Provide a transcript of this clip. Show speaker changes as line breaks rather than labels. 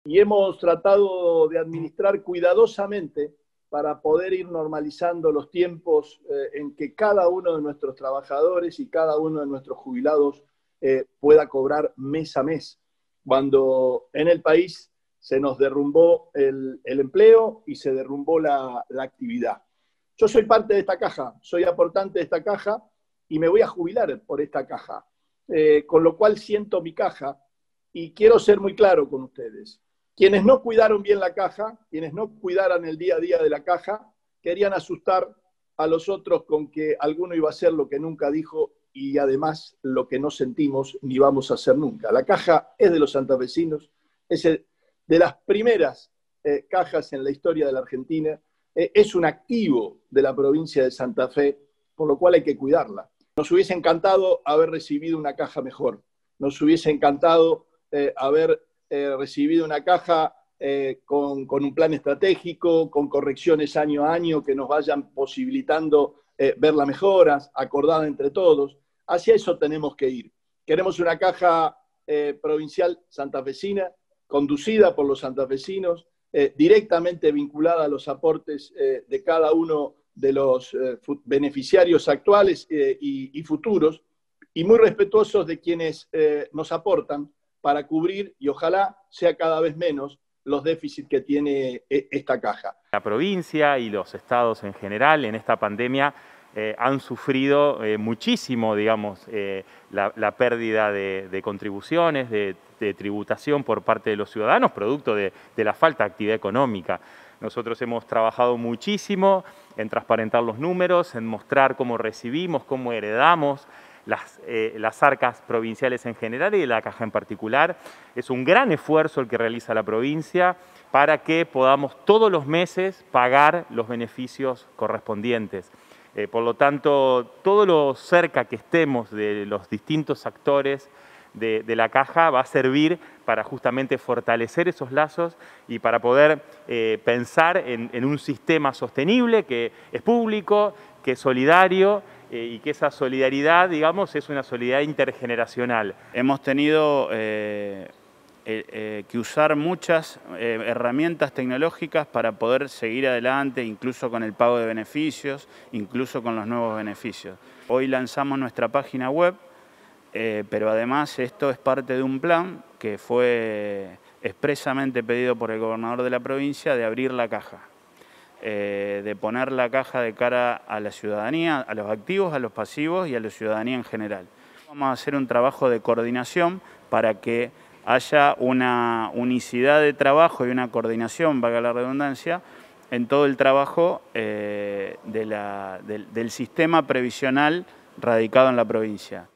y hemos tratado de administrar cuidadosamente para poder ir normalizando los tiempos en que cada uno de nuestros trabajadores y cada uno de nuestros jubilados pueda cobrar mes a mes, cuando en el país se nos derrumbó el empleo y se derrumbó la actividad. Yo soy parte de esta caja, soy aportante de esta caja y me voy a jubilar por esta caja, con lo cual siento mi caja y quiero ser muy claro con ustedes. Quienes no cuidaron bien la caja, quienes no cuidaran el día a día de la caja, querían asustar a los otros con que alguno iba a hacer lo que nunca dijo y además lo que no sentimos ni vamos a hacer nunca. La caja es de los santafesinos, es de las primeras cajas en la historia de la Argentina, es un activo de la provincia de Santa Fe, por lo cual hay que cuidarla. Nos hubiese encantado haber recibido una caja mejor, nos hubiese encantado haber recibido una caja con un plan estratégico, con correcciones año a año que nos vayan posibilitando ver las mejoras, acordada entre todos. Hacia eso tenemos que ir. Queremos una caja provincial santafesina, conducida por los santafesinos, directamente vinculada a los aportes de cada uno de los beneficiarios actuales y futuros, y muy respetuosos de quienes nos aportan para cubrir, y ojalá sea cada vez menos, los déficits que tiene esta caja.
La provincia y los estados en general en esta pandemia han sufrido muchísimo, digamos, la pérdida de contribuciones, de tributación por parte de los ciudadanos, producto de la falta de actividad económica. Nosotros hemos trabajado muchísimo en transparentar los números, en mostrar cómo recibimos, cómo heredamos las arcas provinciales en general y de la caja en particular. Es un gran esfuerzo el que realiza la provincia para que podamos todos los meses pagar los beneficios correspondientes. Por lo tanto, todo lo cerca que estemos de los distintos actores de la caja va a servir para justamente fortalecer esos lazos y para poder pensar en un sistema sostenible que es público, que es solidario y que esa solidaridad, digamos, es una solidaridad intergeneracional.
Hemos tenido que usar muchas herramientas tecnológicas para poder seguir adelante, incluso con el pago de beneficios, incluso con los nuevos beneficios. Hoy lanzamos nuestra página web, pero además esto es parte de un plan que fue expresamente pedido por el gobernador de la provincia de abrir la caja, de poner la caja de cara a la ciudadanía, a los activos, a los pasivos y a la ciudadanía en general. Vamos a hacer un trabajo de coordinación para que haya una unicidad de trabajo y una coordinación, valga la redundancia, en todo el trabajo del sistema previsional radicado en la provincia.